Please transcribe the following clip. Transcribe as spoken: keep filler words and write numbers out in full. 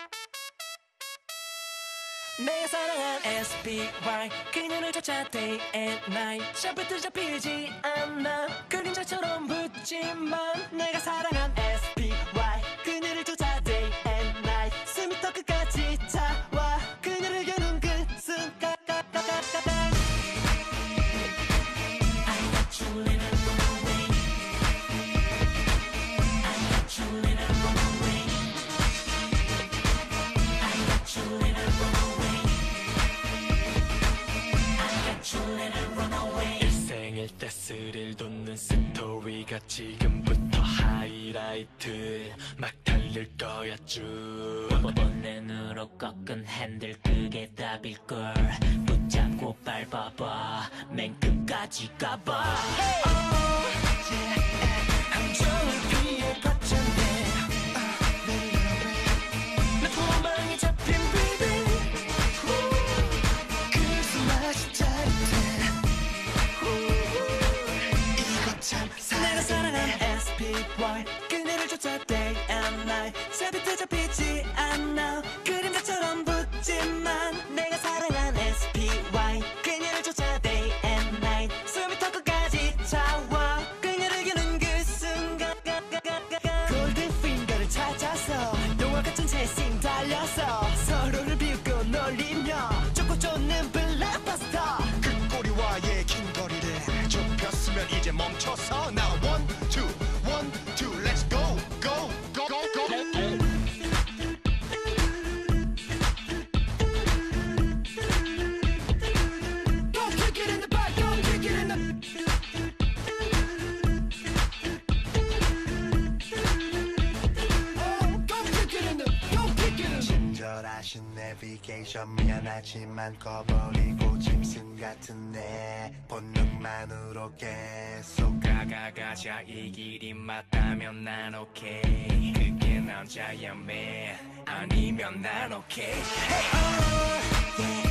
내가 사랑한 에스피와이 그녀를 쫓아 day and night 샤프트 잡히지 않아 그림자처럼 붙지만 내가 사랑한 에스피와이 그녀를 쫓아 day and night 숨이 더 끝까지 차와 그녀를 여는 그 순간 I got you in a runaway I got you in a runaway I got you in a runaway 일생일 때 스릴 돋는 스토리가 지금부터 하이라이트 막 달릴 거야 쭉 번뇌으로 꺾은 핸들 그게 답일걸 붙잡고 밟아봐 맨 끝까지 가봐 hey! oh, yeah. 함정을 피해 거쳤네 내 도망이 잡힌 baby 그 숨맛이 짜릿해 이거 참 내가 사랑한 에스피와이 그녀를 쫓아 day and night 새빛도 잡히지 않아 그림자처럼 붙지만 내가 사랑한 에스피와이 그녀를 쫓아 day and night 숨이 턱 끝까지 차와 그녀를 겨눈 그 순간 골든핑거를 찾아서 영화 같은 채심 달려서 서로를 비웃고 놀리며 쫓고 쫓는 블랙버스터 그 꼬리와의 긴 거리를 좁혔으면 이제 멈춰서 Now one two one two let's go go go go go Go kick it in the back go kick it in the Oh go kick it in the go kick it in the 친절하신 내비게이션 미안하지만 꺼버리고 짐승 같은 내 본능만으로 계속 가가가자 이 길이 맞다면 난 오케이 그게 남자야 man 아니면 난 오케이 hey, oh, yeah.